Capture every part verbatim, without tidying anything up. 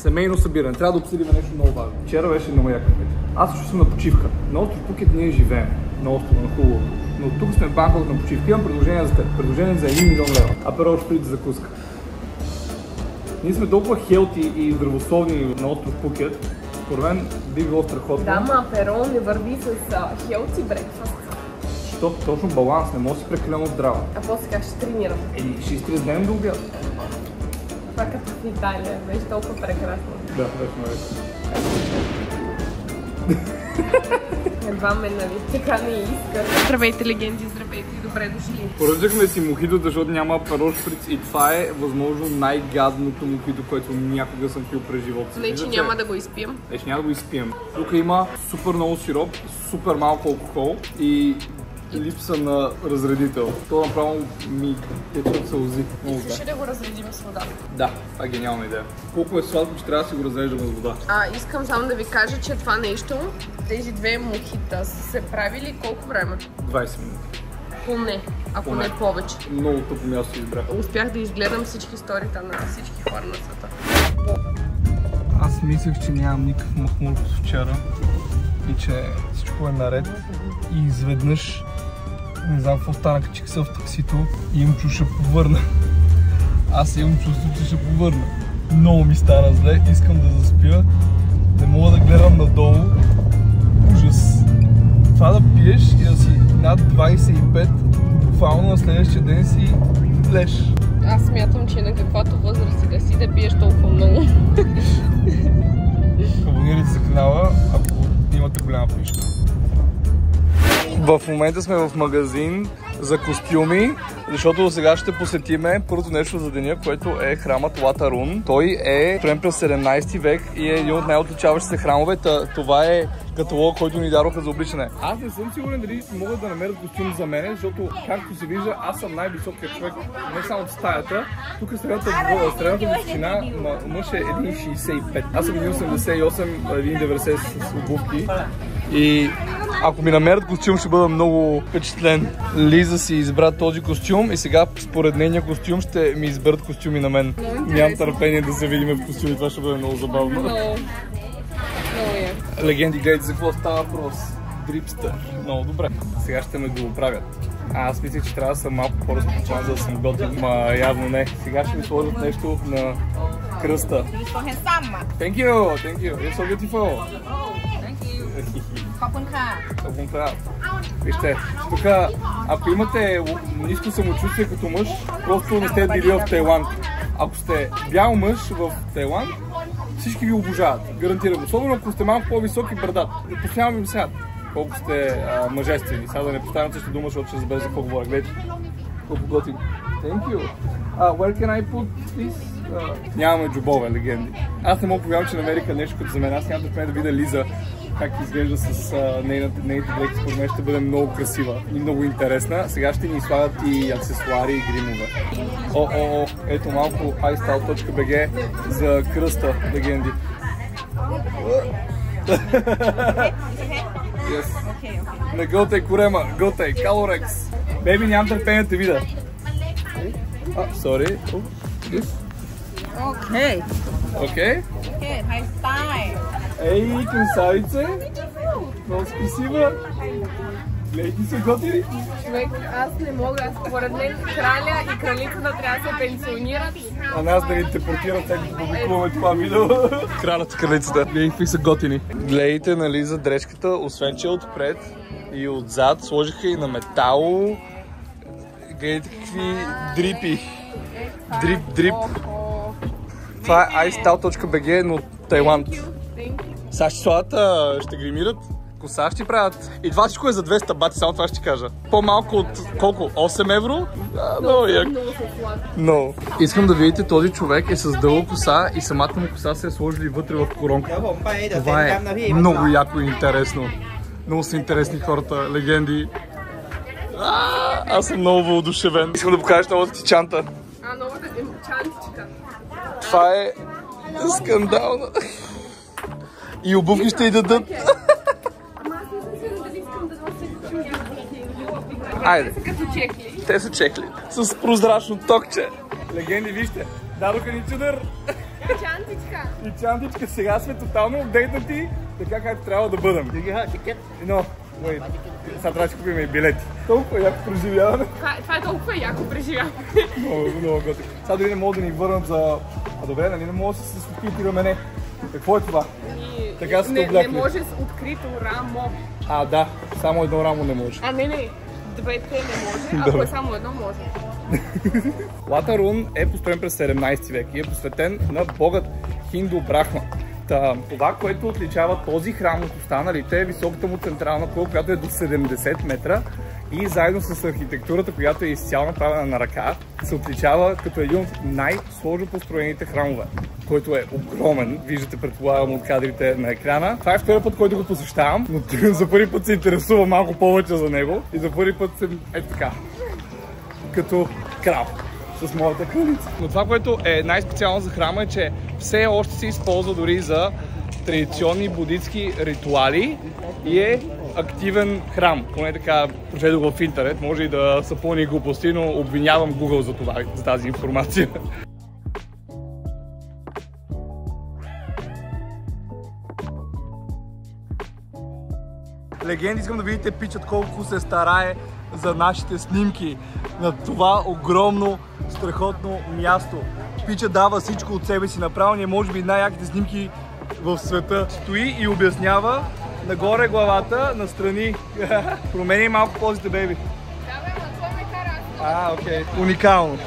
Семейно събиране. Трябва да обсъдим нещо много важно. Вчера беше много яка вечер. Аз също съм на почивка. На остров Пукет ние живеем. На острова, на хубаво. Но тук сме в Банкок на почивка. Имам предложение за теб. Предложение за един милион лева. Аперол шприц за закуска. Ние сме толкова хелти и здравословни на остров Пукет. Според мен би било страхотно. Да, ма аперол не върви с хелти брекфаст. Защото точно баланс, не може да си прекалено здрава. А после как ще тренирам? Еми, ще изтрезнем до обяд. Това като в Италия, беше толкова прекрасно. Да, вече ме Едва ме, нали, така не иска. Здравейте, легенди, здравейте и добре дошли. Поръчахме си мохито, защото няма аперол шприц и това е възможно най-гадното мохито, което някога съм пил през живота си. Не, че няма да го изпием. Не, че няма да го изпием. Тук има супер много сироп, супер малко алкохол и липса на разредител. То направо ми течат сълзи. Искаш ли да го разредим с вода? Да, това е гениална идея. Колко е сладко, че трябва да си го разреждаме с вода. А, искам само да ви кажа, че това нещо, тези две мохита са се правили колко време? двайсет минути. Поне, ако Поне. не повече. Много тъпо място избрах. Успях да изгледам всички сторита на всички хора на света. Аз мислех, че нямам никакъв махмур от вчера и че всичко е наред. И изведнъж не знам какво стана, качих се в таксито и им чу ще повърна. Аз имам чувство, че ще повърна. Много ми стана зле, искам да заспя, не мога да гледам надолу. Ужас. Това да пиеш и да си над двайсет и пет, буквално на следващия ден си леш. Аз смятам, че на каквато възраст и да си да пиеш толкова много. Абонирайте се канала, ако имате голяма пишка. В момента сме в магазин за костюми, защото сега ще посетиме първото нещо за деня, което е храмът Латарун. Той е строен през седемнайсети век и е един от най-отличаващи се храмове. Това е каталог, който ни дадоха за обличане. Аз не съм сигурен дали могат да намерят костюм за мен, защото, както се вижда, аз съм най-високият човек, не само от стаята. Тук средната височина на мъж е един шейсет и пет. Аз съм един осемдесет и осем, един деветдесет с обувки. И ако ми намерят костюм, ще бъда много впечатлен. Лиза си избра този костюм и сега според нейния костюм ще ми изберат костюми на мен. Нямам търпение да се видим в костюми, това ще бъде много забавно. Много. Много е. Легенди, гледайте за какво става въпрос. Дрипстър. Много добре. Сега ще ме го оправят. А, аз мислех, че трябва да съм малко по-разпочван, за да съм готин. Ма явно не. Сега ще ми сложат нещо на кръста. Thank you, thank you. You're so beautiful. Капунка. Вижте, тук ако имате ниско самочувствие като мъж, просто не сте били в Тайланд. Ако сте бял мъж в Тайланд, всички ви обожават, гарантирам. Особено ако сте малко по-висок и брадат. Постоянно ви сядат, колко сте а, мъжествени. Сега да не поставям също дума, защото ще забере за какво говоря. Гледайте, колко готин. Thank you. Uh, where can I put this? Uh, нямаме джобове, легенди. Аз не мога повярвам, че намериха нещо като за мен. Аз нямам да видя Лиза как изглежда с uh, нейните, нейните дрехи. Според мен ще бъде много красива и много интересна. Сега ще ни слагат и аксесуари и гримове. О, о, о, ето малко iStyle точка би джи за кръста, легенди. Yes. Не гълтай корема, гълтай, Калорекс. Беби, нямам търпение да те видя. Ah, sorry. Oh, this. Okay. Okay. Okay, my style. Ей, красавице! Много спасибо! Гледайте се готини! Човек, аз не мога. Според мен краля и кралицата трябва да се пенсионират. А нас да ни депортират, след като публикуваме това видео. Кралят и кралицата. Гледайте какви са готини. Гледайте, нали, за дрежката, освен че отпред и отзад сложиха и на метал. Гледайте какви дрипи. Дрип, дрип. Това е iStyle точка би джи, но Тайланд. Сега ще слагат, ще гримират, коса ще правят. И това всичко е за двеста бати, само това ще кажа. По-малко от колко? осем евро? А, много як. Но. Искам да видите, този човек е с дълга коса и самата му коса се е сложили вътре в коронка. Това е много яко и интересно. Много са интересни хората, легенди. А, аз съм много въодушевен. Искам да покажеш новата ти чанта. А, новата чантичка. Това е скандално. И обувки ще й дадат. Ама аз не съм сигурна дали искам да нося чужди обувки. Айде. Те са като чехли. Те са чехли. С прозрачно токче. Легенди, вижте. Дадоха ни чудър. И чантичка. И чантичка, сега сме тотално апдейтнати, така както трябва да бъдем. Но, wait, сега трябва да си купим и билети. Толкова яко преживяване. Това, това е толкова яко преживяване. Много, много готино. Сега дори не могат да ни върнат за... А добре, нали не може да се спити рамене. Какво е това? И... Така сте не, облякли. не може с открито рамо. А, да, само едно рамо не може. А, не, не. Двете не може, ако е само едно може. Латарун е построен през седемнайсети век и е посветен на богът Хинду Брахма. Та, това, което отличава този храм от останалите е високата му централна кула, която е до седемдесет метра и заедно с архитектурата, която е изцяло направена на ръка, се отличава като един от най-сложно построените храмове, който е огромен. Виждате, предполагам, от кадрите на екрана. Това е втори път, който го посещавам, но за първи път се интересува малко повече за него и за първи път се е така, като крал с моята кралица. Но това, което е най-специално за храма е, че все още се използва дори за традиционни будистки ритуали и е активен храм. Поне така прочетох в интернет, може и да са пълни глупости, но обвинявам Google за това, за тази информация. Легенди, искам да видите пичат колко се старае за нашите снимки на това огромно, страхотно място. Пича дава всичко от себе си, направо ни може би най-яките снимки в света. Стои и обяснява нагоре главата, настрани. Промени малко позите, бейби. Да, бе, на това ме кара. А, окей. Okay. Уникално.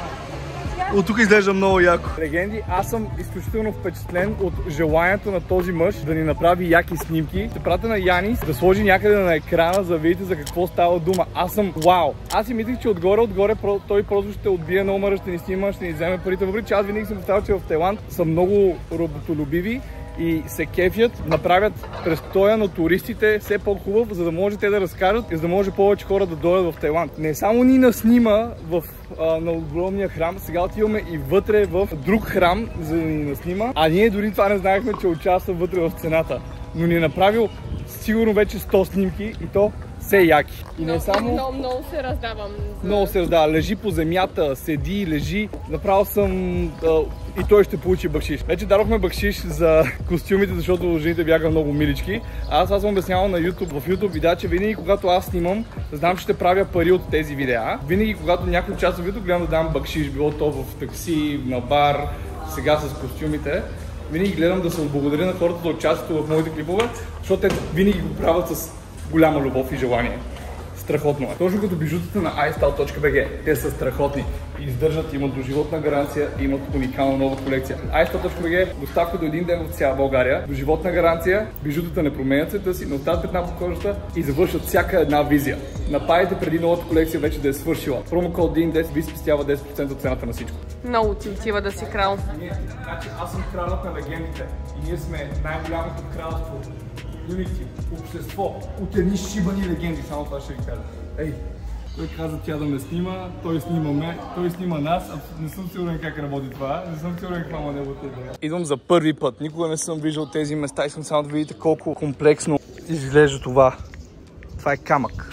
От тук изглежда много яко. Легенди, аз съм изключително впечатлен от желанието на този мъж да ни направи яки снимки. Ще пратя на Янис да сложи някъде на екрана, за да видите за какво става дума. Аз съм вау! Аз си мислех, че отгоре, отгоре той просто ще отбие номера, ще ни снима, ще ни вземе парите. Въпреки че аз винаги съм поставил, че в Тайланд са много роботолюбиви и се кефят, направят престоя на туристите все по-хубав, за да може те да разкажат и за да може повече хора да дойдат в Тайланд. Не само ни наснима в, а, на огромния храм, сега отиваме и вътре в друг храм, за да ни наснима, а ние дори това не знаехме, че участва вътре в цената. Но ни е направил сигурно вече сто снимки и то все яки. И не само... Много, много се раздавам. За... Много се раздава. Лежи по земята, седи, лежи. Направо съм... А, и той ще получи бакшиш. Вече дадохме бакшиш за костюмите, защото жените бяха много милички. Аз аз съм обяснявал на YouTube, в YouTube видеа, че винаги когато аз снимам, знам, че ще правя пари от тези видеа. Винаги когато някой участва в YouTube, гледам да дам бакшиш, било то в такси, на бар, сега с костюмите. Винаги гледам да се отблагодаря на хората да участват в моите клипове, защото те винаги го правят с голяма любов и желание. Страхотно е. Точно като бижутата на ай стайл точка би джи. Те са страхотни. Издържат, имат доживотна гаранция и имат уникална нова колекция. ай стайл точка би джи доставка до един ден в цяла България. Доживотна гаранция. Бижутата не променят цвета си, не остават петна по кожата и завършват всяка една визия. Нападайте преди новата колекция вече да е свършила. Промокод Дин десет ви спестява десет процента от цената на всичко. Много ти отива да си крал. Ние, значи аз съм кралът на легендите и ние сме най-голямото кралство. Юнити, общество, от едни шибани легенди, само това ще ви кажа. Ей, той каза тя да ме снима, той снима ме, той снима нас, не съм сигурен как работи това, не съм сигурен какво има неговата идея. Идвам за първи път, никога не съм виждал тези места, искам само да видите колко комплексно изглежда това. Това е камък.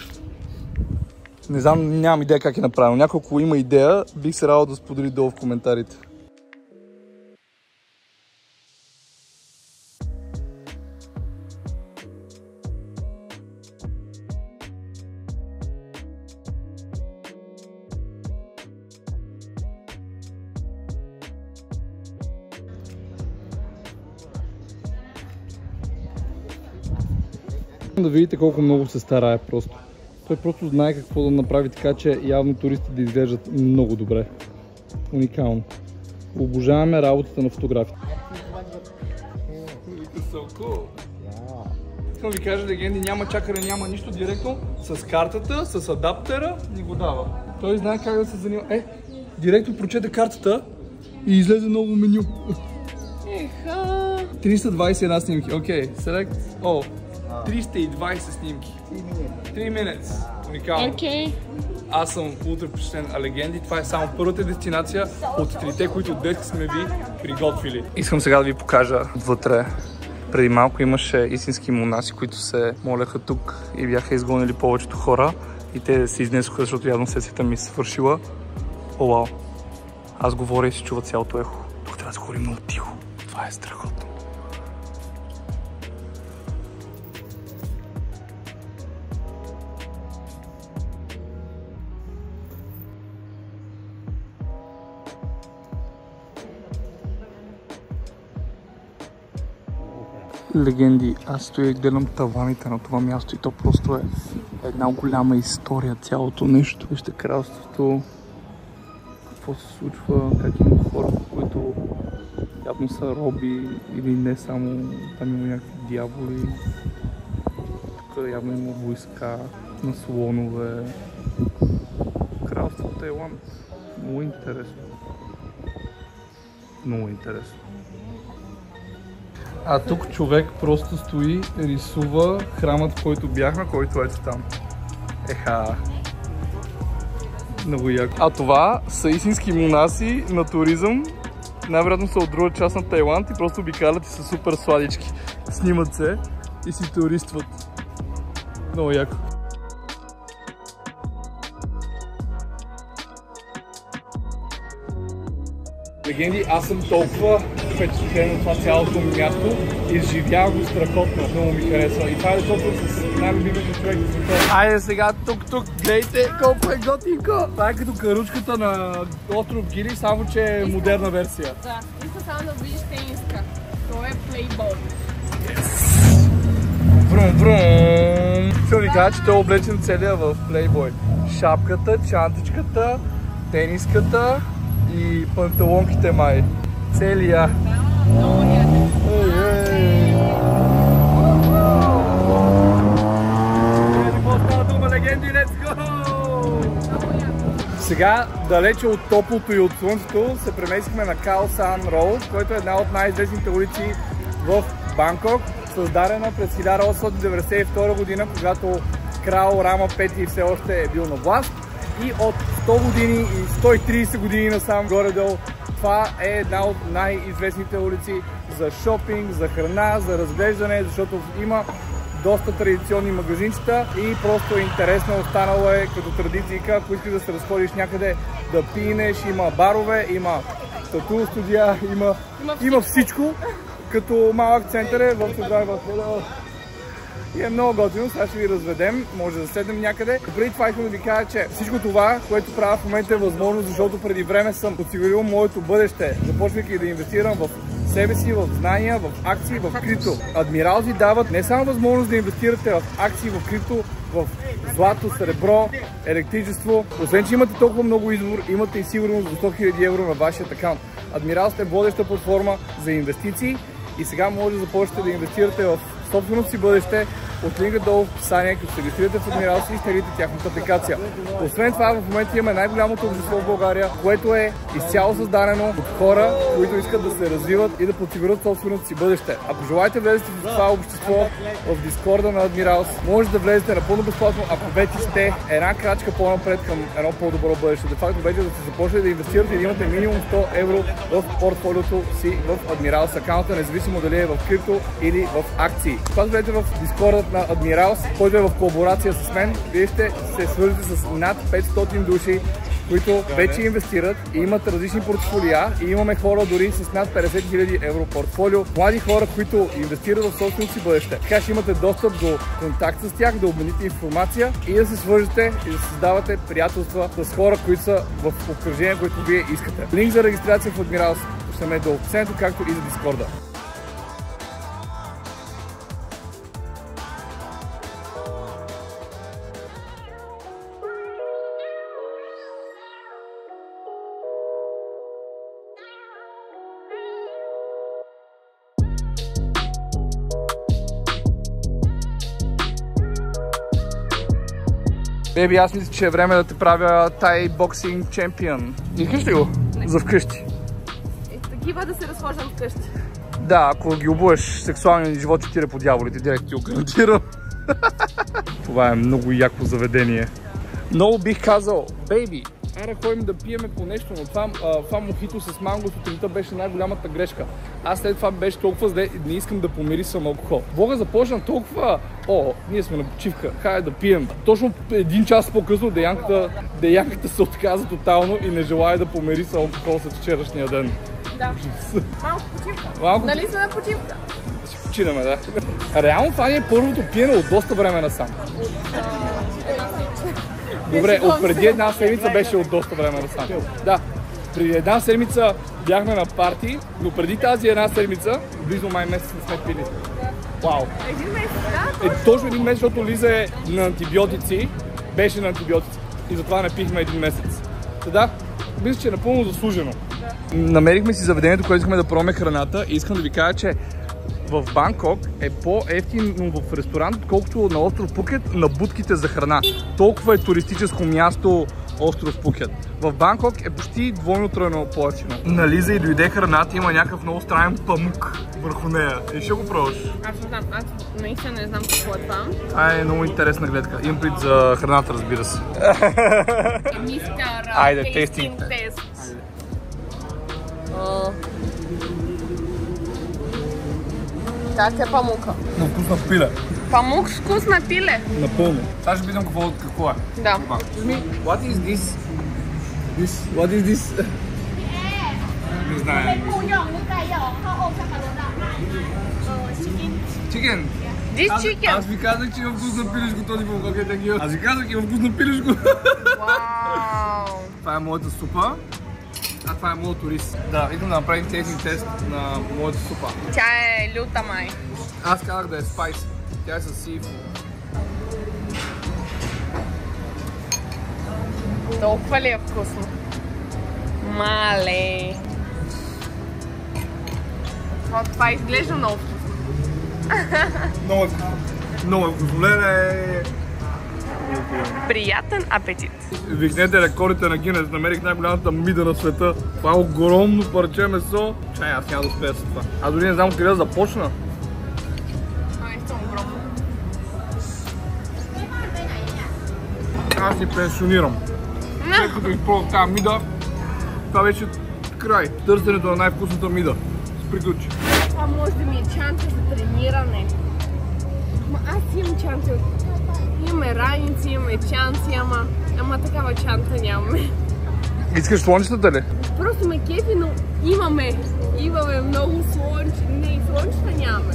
Не знам, нямам идея как е направено. Някой, ако има идея, бих се радвал да сподели долу в коментарите. Да видите колко много се старае просто. Той просто знае какво да направи така, че явно туристите да изглеждат много добре. Уникално. Обожаваме работата на фотографите. Искам да ви кажа, легенди, няма чакане, няма нищо, директно с картата, с адаптера ни го дава. Той знае как да се занимава. Е, директно прочете картата и излезе ново меню. Еха! триста двайсет и една снимки, окей, okay. Select, о, триста и двайсет снимки. три минути. Уникално. Okay. Аз съм ултра впечатлен, а легенди, това е само първата дестинация от трите, които днес сме ви приготвили. Искам сега да ви покажа вътре. Преди малко имаше истински монаси, които се молеха тук и бяха изгонили повечето хора. И те се изнесоха, защото явно сесията ми е свършила. О, вау. Аз говоря и се чува цялото ехо. Тук трябва трябва да говорим много тихо. Това е страхотно. Легенди, аз стоя и гледам таваните на това място и то просто е една голяма история, цялото нещо. Вижте кралството, какво се случва, как има хора, които явно са роби или не само, там има някакви дяволи. Тук явно има войска на слонове. Кралство Тайланд. Много интересно. Много интересно. А тук човек просто стои, рисува храмът, в който бяхме, който ето там. Еха. Много яко. А това са истински монаси на туризъм. Най-вероятно са от друга част на Тайланд и просто обикалят и са супер сладички. Снимат се и си туристват. Много яко. Легенди, аз съм толкова впечатлен от това цялото място. Изживявам го страхотно. Много ми харесва. И това е защото с най-любимите човек в света. Айде сега тук-тук, гледайте колко е готинко! Това е като каручката на остров Гили, само че е модерна версия. Да, иска само да видиш тениска. Това е Playboy. Брум, брум! Ще ви кажа, че той е облечен целия в Playboy. Шапката, чантичката, тениската и панталонките май. Целия. Много яко. Сега, далече от топлото и от слънцето, се преместихме на Khao San Road, който е една от най-известните улици в Банкок, създадена през хиляда осемстотин деветдесет и втора година, когато крал Рама пети все още е бил на власт. И от сто години и сто и тридесет години насам горе-долу, това е една от най-известните улици за шопинг, за храна, за разглеждане, защото има доста традиционни магазинчета и просто е интересно, останало е като традиция, ако искаш да се разходиш някъде да пинеш, има барове, има тату студия, има, има, има всичко, като малък център е в Судрайва. И е много готино, сега ще ви разведем, може да седнем някъде. Преди това искам да ви кажа, че всичко това, което правя в момента е възможно, защото преди време съм подсигурил моето бъдеще, започвайки да инвестирам в себе си, в знания, в акции, в крипто. Адмирал ви дават не само възможност да инвестирате в акции, в крипто, в злато, сребро, електричество. Освен, че имате толкова много избор, имате и сигурност за сто хиляди евро на вашия акаунт. Адмирал сте водеща платформа за инвестиции и сега може да започнете да инвестирате в собственото си бъдеще от линка долу в описание, като се регистрирате в Адмирал и изтеглите тяхната апликация. Освен това, в момента имаме най-голямото общество в България, което е изцяло създадено от хора, които искат да се развиват и да подсигурят собственото си бъдеще. Ако желаете да влезете в това общество, в Дискорда на Адмирал, може да влезете напълно безплатно, ако вече сте една крачка по-напред към едно по-добро бъдеще. De facto вече да се започнете да инвестирате и да имате минимум сто евро в портфолиото си в Адмирал с акаунта, независимо дали е в крипто или в акции. Когато влезете в Дискорда на Адмирал, който е в колаборация с мен, вие ще се свържете с над петстотин души, които вече инвестират и имат различни портфолия и имаме хора дори с над петдесет хиляди евро портфолио. Млади хора, които инвестират в собственото си бъдеще. Така ще имате достъп до контакт с тях, да обмените информация и да се свържете и да създавате приятелства с хора, които са в обкръжение, което вие искате. Линк за регистрация в Адмирал ще ме до описанието, както и за Дискорда. Беби, аз мисля, че е време да те правя тай боксинг чемпион. Искаш ли го? Не. За вкъщи. Е, такива да се разхождам вкъщи. Да, ако ги обуеш сексуалния живот, ще тире по дяволите, директ ти го гарантирам. Това е много яко заведение. Много бих казал, бейби, аре ходим да пиеме по нещо, но това, това мохито с манго сутринта беше най-голямата грешка. Аз след това беше толкова зле и не искам да помирисвам алкохол. Бога започна толкова, о, ние сме на почивка, хайде да пием. Точно един час по-късно деянката, деянката се отказа тотално и не желая да помирисва алкохол след вчерашния ден. да. Малко почивка. Малко... Нали сме на почивка? Ще починаме, да. Реално това ни е първото пиене от доста време насам. Добре, от преди една седмица беше от доста време насам. Да, преди една седмица бяхме на парти, но преди тази една седмица, близо май месец не сме пили. Вау! Един месец, да? Е, точно един месец, защото Лиза е на антибиотици, беше на антибиотици и затова не пихме един месец. Та, мисля, че е напълно заслужено. Да. Намерихме си заведението, което искаме да пробваме храната и искам да ви кажа, че в Банкок е по-евтино в ресторант, отколкото на остров Пукет на будките за храна. Толкова е туристическо място остров Пукет. В Банкок е почти двойно тройно по-евтино. На Лиза и дойде храната, има някакъв много странен памук върху нея. И ще го пробваш? Аз не знам, аз наистина не знам какво е това. Това е много интересна гледка. Имам пред за храната, разбира се. Мистер Айде, тестинг тест. Как е памука? Но вкусна пиле. Памук с вкус на пиле? Напълно. Сега ще питам какво, какво е. Да. What is this? This? What is this? Не знае. Chicken. This chicken? Аз ви казах, че има вкусна пилешко, този памук е такива. Аз ви казах, че има вкусна пилешко. Вау! Това е моята супа. А това е моят рис. Да, идвам да направим тестинг тест на моята супа. Тя е люта май. Аз казах да е спайс. Тя е със сиф. Толкова ли е вкусно? Мале! О, това изглежда много вкусно. Много е вкусно. Много е вкусно. Леле! Приятен апетит! Вихнете рекордите на Гинес. Намерих най-голямата мида на света. Това е огромно парче месо. Чай, аз няма да успея с това. Аз дори не знам къде да започна. Това е истинно огромно. Аз си пенсионирам. След като изпробвах тази мида, това вече край. Търсенето на най-вкусната мида. С приключи. Това може да ми е чанта за трениране. Ама аз имам чанта. Имаме раници, имаме чанци, ама, ама такава чанта нямаме. Искаш слончетата ли? Просто ме кефи, но имаме. Имаме много слончета. Не, и слончета нямаме.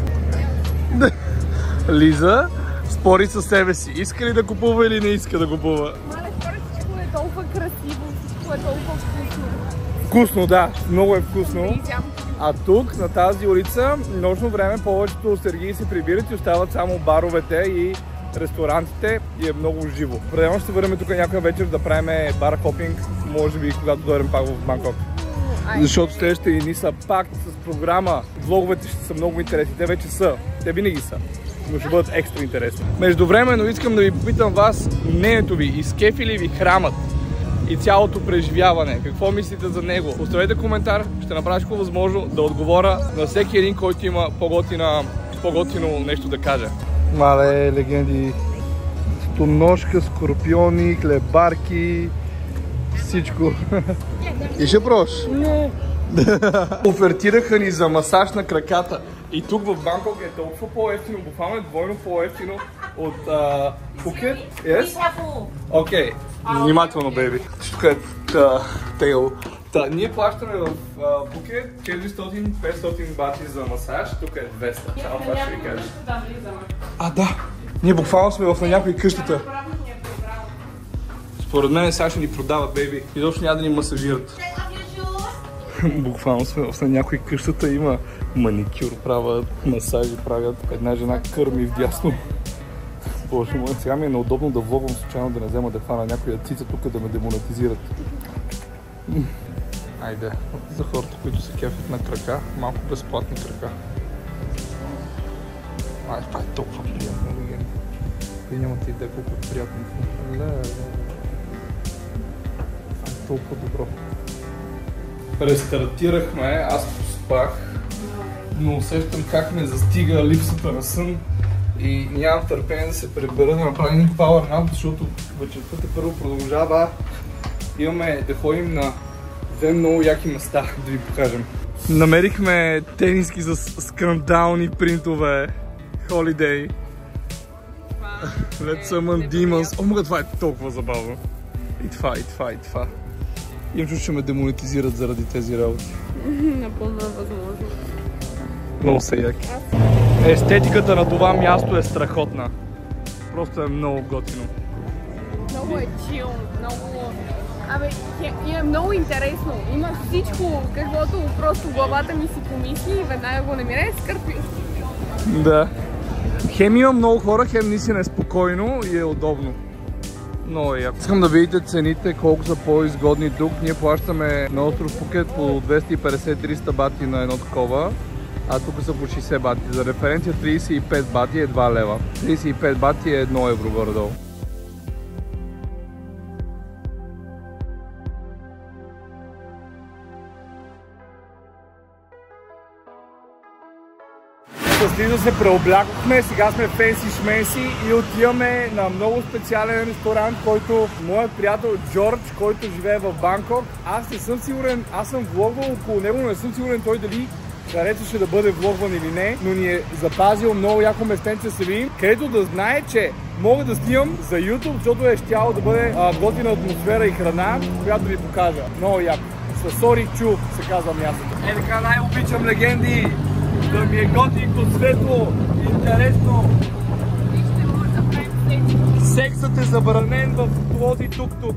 Лиза спори със себе си. Иска ли да купува или не иска да купува? Мале, хора, всичко е толкова красиво, всичко е толкова вкусно. Вкусно, да. Много е вкусно. Влизам. А тук, на тази улица, нощно време повечето сергии се прибират и остават само баровете и ресторантите и е много живо. Определено ще се върнем тук някоя вечер да правим бар хопинг, може би когато дойдем пак в Банкок. Защото следващите ни са пак с програма. Влоговете ще са много интересни. Те вече са. Те винаги са. Но ще бъдат екстра интересни. Междувременно искам да ви попитам вас мнението ви. Изкефи ли ви храмът и цялото преживяване? Какво мислите за него? Оставете коментар. Ще направя всичко възможно да отговоря на всеки един, който има по-готино нещо да каже. Мале, легенди. Стоножка, скорпиони, хлебарки, всичко. И ще пробваш? Не. Офертираха ни за масаж на краката. И тук в Банкок е толкова по-ефтино, буквално е двойно по-ефтино от Пукет. Yes? Окей, внимателно, бейби. Тук е тейл. Та, ние плащаме в Пукет четиристотин до петстотин бати за масаж, тук е двеста. Само това ще ви кажа. А, да! Ние буквално сме в на някои къщата. Според мен сега ще ни продават, бейби. И точно няма да ни масажират. Буквално сме в на някои къщата, има маникюр, правят масажи, правят. Една жена кърми вдясно. Боже мой, сега ми е неудобно да влогвам случайно да не взема да хвана някоя цица тук да ме демонетизират. Айде, за хората, които се кефят на крака, малко безплатни крака. Ай, това е толкова приятно, легенда. Вие нямате идея колко е приятно. Ле, ле, ле. Това е толкова добро. Рестартирахме, аз поспах, но усещам как ме застига липсата на сън и нямам търпение да се прибера да направим един power nap, защото вечерта първо продължава. Имаме да ходим на две много яки места, да ви покажем. Намерихме тениски с скандални принтове. Holiday. Let's summon demons. О, мога, това е толкова забавно. И това, и това, и това. Им чу, ще ме демонетизират заради тези работи. Напълно е възможно. Много са яки. Естетиката на това място е страхотна. Просто е много готино. Много е чил, много... Абе, е, е много интересно. Има всичко, каквото просто главата ми си помисли и веднага го намира и скърпи. Да. Хем има много хора, хем наистина е спокойно и е удобно. Много е яко. Искам да видите цените, колко са по-изгодни тук. Ние плащаме на остров Пукет по двеста и петдесет до триста бати на едно такова, а тук са по шейсет бати. За референция трийсет и пет бати е два лева. трийсет и пет бати е едно евро горе-долу. Слиза се преоблякохме, сега сме фенси шменси и отиваме на много специален ресторант, който моят приятел Джордж, който живее в Банкок. Аз не съм сигурен, аз съм влогвал около него, но не съм сигурен той дали харесваше да бъде влогван или не, но ни е запазил много яко местенце се видим, където да знае, че мога да снимам за YouTube, защото е щяло да бъде а, готина атмосфера и храна, която ви покажа. Много яко. Съсори Чу се казва мястото. Е така, най-обичам легенди! Да ми е готинко, светло, интересно. Вижте, може да правим секс. Сексът е забранен в този тук-тук.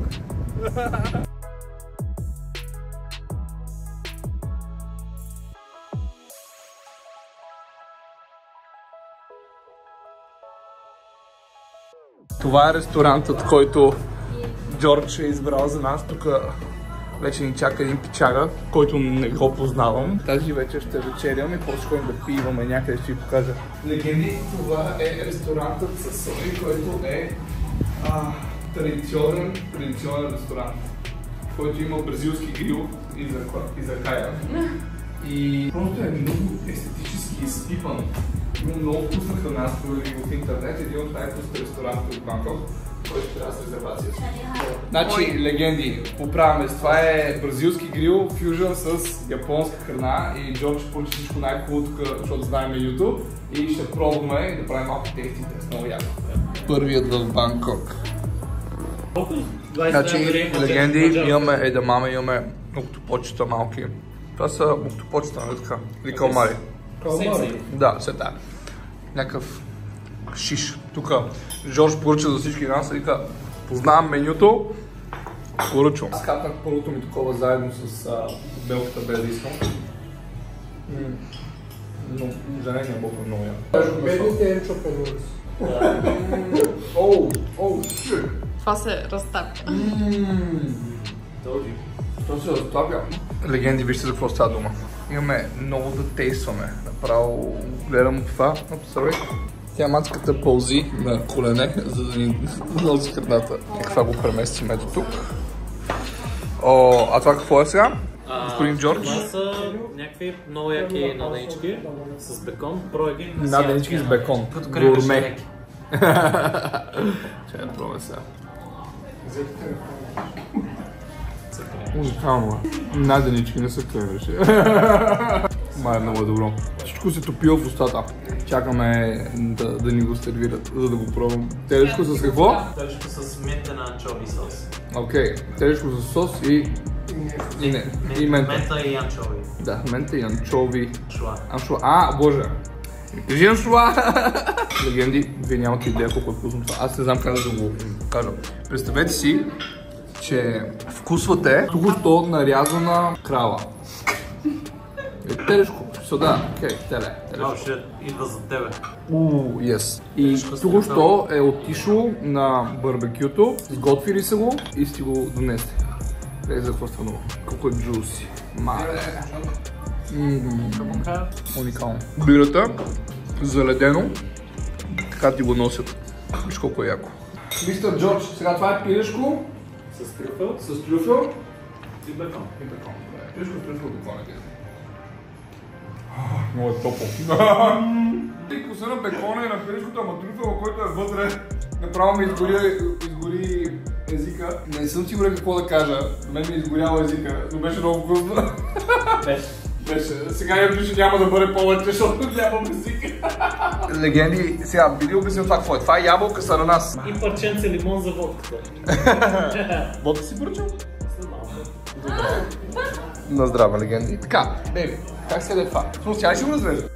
Това е ресторантът, който Джордж е избрал за нас. Тук вече ни чака един пичага, който не го познавам. Тази вечер ще вечерям и после ходим да пиваме някъде, ще ви покажа. Легенди, това е ресторантът със Сони, който е а, традиционен, традиционен ресторант, който има бразилски грил и за, и за кая. И просто е много естетически изпипан. Има много вкусна храна, според го в интернет, един от най-вкусните ресторанти от Банкок, който трябва с резервация. Значи, легенди, поправяме, това е бразилски грил, фюжън с японска храна и Джордж поръча всичко най-хубаво тук, защото знаем YouTube и ще пробваме и да правим малко тести тест, много яко. Първият в Банкок. Значи, легенди, имаме едамаме, имаме октопочета малки. Това са октопочета, нали така? Или калмари. Калмари? Да, все така. Някакъв шиш. Тук Жорж поръча за всички нас и вика, познавам менюто, поръчвам. Аз капнах първото ми такова заедно с а, белката без да искам. Но жарения бог е много яко. Бедните енчопенурис. Оу, оу, шик. Това се разтапя. Този. Това се разтапя. Легенди, вижте за какво става дума. Имаме много да тействаме. Направо гледам това. Обсървай. Тя мацката пълзи на колене, за да ни носи храната. Каква го преместим ето тук. О, а това какво е сега? Господин Джордж? Това са някакви много яки наденички с бекон. Пробвай. Наденички с бекон. Гурме. Чай да пробваме сега. Уникално е. Наденички не са кремваше. Май е много добро. Всичко се топило в устата. Чакаме да, да ни го сервират, за да го пробвам. Телешко с какво? Телешко с мента на анчови сос. Окей, okay. Телешко с сос и... И не, и мента. Мента и анчови. Да, мента и анчови. Аншуа. Аншуа. А, боже. Кажи аншуа! Легенди, вие нямате идея колко е вкусно това. Аз не знам как да го кажа. Представете си, че вкусвате току-що нарязана крава. Е, телешко. So, да, окей, okay, теле. О, ще идва за тебе. Ууу, yes. И току-що е отишъл на барбекюто, сготвили са го и сте го донесли. Гледай за какво стана. Колко е джуси. Мале. Уникално. Бирата, заледено, така ти го носят. Виж колко е яко. Мистер Джордж, сега това е пилешко. С трюфел. С трюфел. И бекон. И бекон. Пилешко с трюфел бекон е. Много е топло. И вкуса на бекона и на пилешкото, ама трюфела, който е вътре, направо ми изгори, изгори езика. Не съм сигурен какво да кажа. Мен ми е изгорял езика, но беше много вкусно. Беше. Беше. Сега я вижда, няма да бъде повече, защото нямам език. Легенди, сега би ли обяснил това какво е? Това е ябълка с ананас. И парченце лимон за водката. Водка си поръчал? След малко. На здраве, легенди. Така, бейби, как се е това? Но тя ще го разрежда.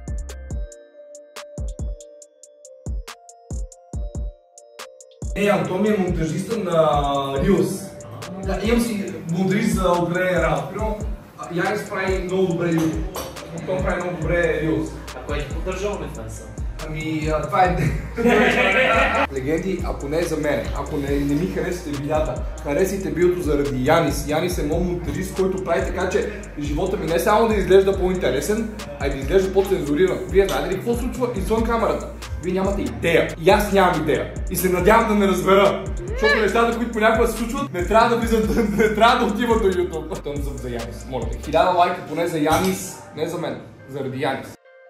Е, Антон ми е монтажиста на Reels. Да, имам си монтажист за определен работа. Примерно, Янис прави много добре YouTube. Антон прави много добре Reels. А кой ти поддържа OnlyFans? Ами, а, това е... Легенди, ако не е за мен, ако не, не ми харесате видеята, харесайте биото заради Янис. Янис е моят монтажист, който прави така, че живота ми не само да изглежда по-интересен, а и да изглежда по-цензуриран. Вие знаете ли какво случва извън камерата? Вие нямате идея. И аз нямам идея. И се надявам да не разбера. Защото нещата, които понякога се случват, не трябва да влизат, не трябва да отиват до YouTube. Тъм за Янис. Моля те. Хиляда лайка поне за Янис, не за мен. Заради Янис.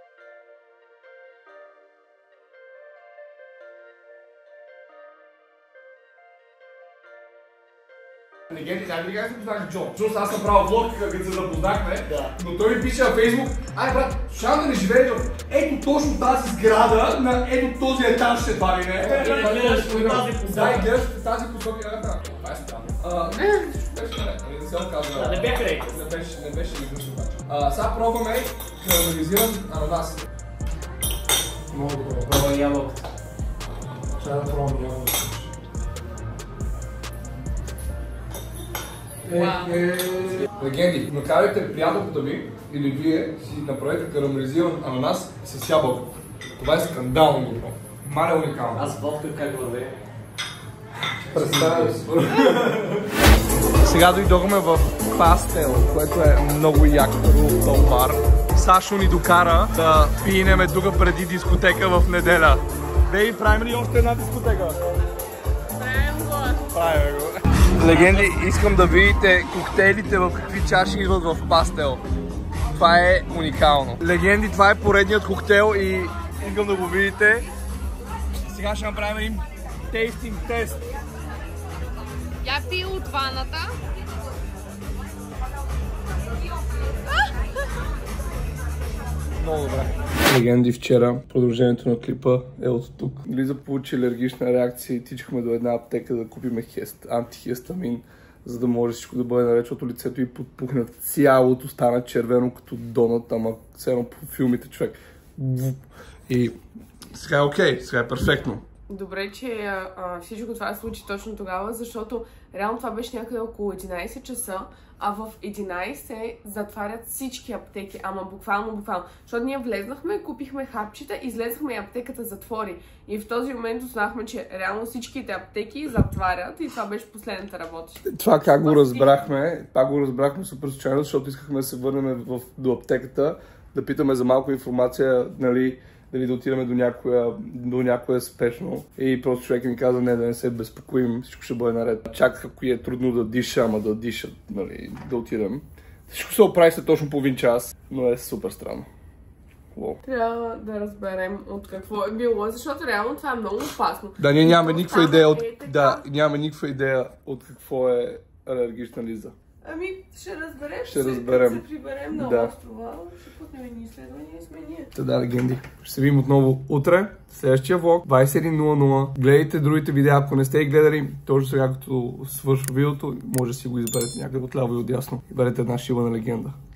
Легенди, знаете ли как се познах Джо? Защото аз съм правил влог, като се запознахме, да. Но той ми пише на Фейсбук: ай брат, шан да не живее Джо. Ето точно тази сграда, на ето този етаж ще това ли не? Да, и гледаш по тази посока. Да, и гледаш по тази посока. Това е странно. Не, беше не, не се отказва. Не бях рейк. Не беше, не беше излишно обаче. Сега пробваме карамелизиран ананас. Много добро. Пробвай ябълката. Ще да пробвам ябълката. Е, е... Легенди, накарайте приятелката ви или вие си направете карамелизиран ананас с ябълка. Това е скандално добро. Маля уникално. Аз водка как върви? Представя си. Сега дойдохме в Пастел, което е много як рултон бар. Сашо ни докара да пинеме тук преди дискотека в неделя. Бей, правим ли още една дискотека? Правим го. Правим го. Легенди, искам да видите коктейлите в какви чаши идват в Пастел. Това е уникално. Легенди, това е поредният коктейл и искам да го видите. Сега ще направим един тейстинг тест. Я пи от ваната. Много добре. Легенди, вчера продължението на клипа е от тук. Лиза получи алергична реакция и тичахме до една аптека да купим хест, антихестамин, за да може всичко да бъде наред, защото лицето й подпухна цялото, стана червено като донат, ама все едно по филмите човек. И сега е окей, сега е перфектно. Добре, че а, всичко това се случи точно тогава, защото реално това беше някъде около единайсет часа, а в единайсет затварят всички аптеки, ама буквално, буквално. Защото ние влезнахме, купихме хапчета, излезахме и аптеката затвори. И в този момент узнахме, че реално всичките аптеки затварят и това беше последната работеща. Това как го разбрахме, пак го разбрахме супер случайно, защото искахме да се върнем в, до аптеката, да питаме за малко информация, нали, дали да отидем до някоя, до някоя спешно. И просто човек ми каза: не, да не се безпокоим, всичко ще бъде наред. Чаках, ако е трудно да диша, ама да диша, нали, да отидем. Всичко се оправи след точно половин час, но е супер странно. Лоу. Трябва да разберем от какво е било, защото реално това е много опасно. Да, ние нямаме никаква идея от... Е, да, нямаме никаква идея от какво е алергична Лиза. Ами, ще разберем, ще разберем. се приберем на да. острова, ще путнем едни изследвания и сме ние. Та да, легенди. Ще се видим отново утре, следващия влог, двайсет и един нула нула. Гледайте другите видеа, ако не сте ги гледали, точно сега като свършва видеото, може да си го изберете някъде отляво и отдясно. И бъдете една шива на легенда.